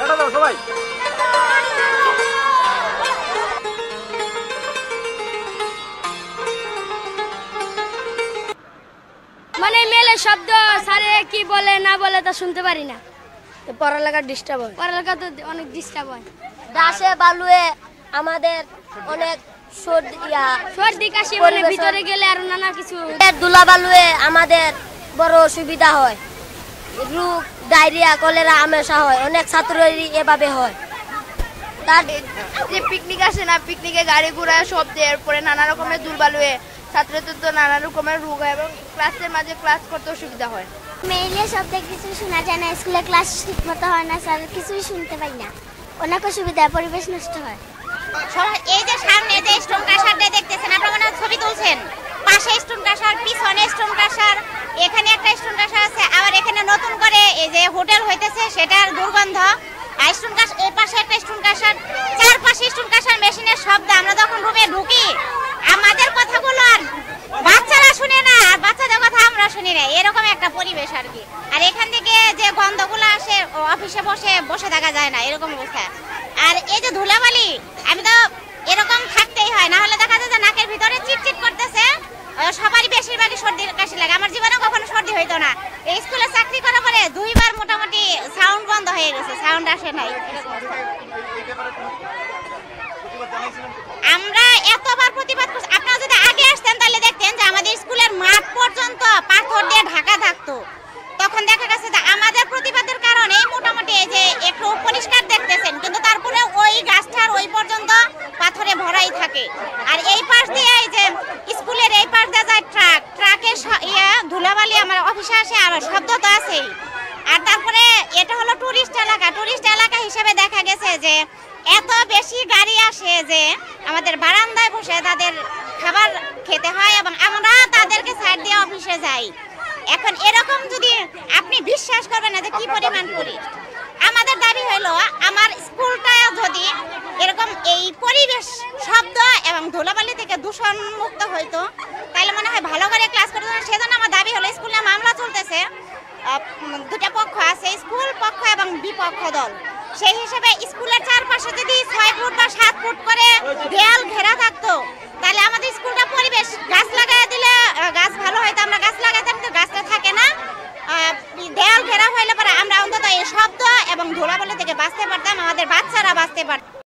Tata দাও সবাই। মানে মেলে শব্দ স্যারে কি বলে না বলে তা শুনতে পারি না। পড়ালেখা ডিস্টার্ব হয়, পড়ালেখা তো অনেক ডিস্টার্ব হয়। দাসে বালুয়ে আমাদের অনেক সর্দি কাশি মানে ভিতরে গেলে আর নানা কিছু ধুলা বালুয়ে আমাদের বড় অসুবিধা হয়, রোগ ডায়রিয়া কলেরা হামেশা হয়, অনেক ছাত্রেরই এভাবে হয়। তার যে পিকনিক আসে না, পিকনিকে গাড়ি ঘোড়া শব্দে এরপরে নানা রকমের দুর্বালুয়ে ছাত্রদের তো নানা রকমের রোগ হয় এবং ক্লাসের মাঝে ক্লাস করতে অসুবিধা হয়। মেইলে শব্দে কিছু শোনা যায় না, স্কুলে ক্লাস ঠিক মতো হয় না, স্যার কিছুই শুনতে পাই না, অনেক অসুবিধা, পরিবেশ নষ্ট হয়। এই যে সামনে যে স্টোন ক্রাশার দেখতেছেন আপনারা মনে হয় ছবি তুলছেন, পাশে স্টোন ক্রাশার, পিছনে স্টোন ক্রাশার, এখানে একটা স্টোন ক্রাশার আছে, আবার এখানে নতুন করে এই যে হোটেল হইতেছে সেটার দুর্গন্ধ। আর স্টোন ক্রাশার এই পাশে একটা স্টোন ক্রাশার, চারপাশে স্টোন ক্রাশার মেশিনের শব্দ। আমরা যখন রুমে ঢুকি আমাদের কথাগুলো আর বাচ্চারা শুনে না, আর বাচ্চাদের কথা আমরা শুনি না, এরকম একটা পরিবেশ আর কি। আর এখান থেকে যে গন্ধগুলো আসে অফিসে বসে থাকা যায় না, এরকম অবস্থা। আর এই যে ধুলাবালি, আমি তো এরকম থাকতেই হয়, না হলে দেখা যায় যে নাকের ভিতরে চিটচিট করতেছে। সবারই বেশিরভাগই সর্দি কাশি লাগে, আমার জীবনে কখনো সর্দি হইতো না। এই স্কুলে চাকরি করার পরে 2 বার মোটামুটি সাউন্ড বন্ধ হয়ে গেছে, সাউন্ড আসে নাই। আমরা এতবার প্রতিবাদ করছি, আপনারা যদি আগে আসতেন তাহলে দেখতেন যে আমাদের স্কুলের মাঠ পর্যন্ত পাথর দিয়ে ঢাকা থাকতো। তখন দেখা গেছে যে আমাদের প্রতিবাদের কারণে মোটামুটি এই যে একটু পরিষ্কার দেখতেছেন, কিন্তু তারপরে ওই গাছটার ওই পর্যন্ত পাথরে ভরাই থাকে। আর এই পাশ দিয়ে এই যে স্কুলের এই পাশ দিয়ে যায় ট্রাকের ধুলাবালি আমার অফিসে আসে, আর শব্দ তো আছেই। আর তারপরে এটা হলো টুরিস্ট এলাকা হিসেবে দেখা গেছে যে এত বেশি গাড়ি আসে যে আমাদের বারান্দায় বসে তাদের খাবার খেতে হয় এবং আমরা তাদেরকে সাইড দিয়ে অফিসে যাই। এখন এরকম যদি আপনি বিশ্বাস করবেন না যে কি পরিমাণ টুরিস্ট। আমাদের দাবি হলো আমার স্কুলটা যদি এরকম এই পরিবেশ শব্দ এবং ধুলাবালি থেকে দূষণ মুক্ত হইতো তাহলে মনে হয় ভালো করে ক্লাস করতে। সেজন্য আমার দাবি হলো, স্কুলে মামলা চলতেছে, 2টা পক্ষ আছে, স্কুল পক্ষ এবং বিপক্ষ দল। সেই হিসেবে স্কুলের চারপাশে যদি 6 ফুট বা 7 ফুট করে দেয়াল ঘেরা থাকতো তাহলে আমাদের স্কুলটা পরিবেশ গাছ লাগাই দিলে গাছ ভালো হয়তো, আমরা গাছ লাগাইতাম, কিন্তু গাছটা থাকে না। দেয়াল ঘেরা হইলে পরে আমরা অন্তত এই শব্দ এবং ধুলাবালি থেকে বাঁচতে পারতাম, আমাদের বাচ্চারা বাঁচতে পারত।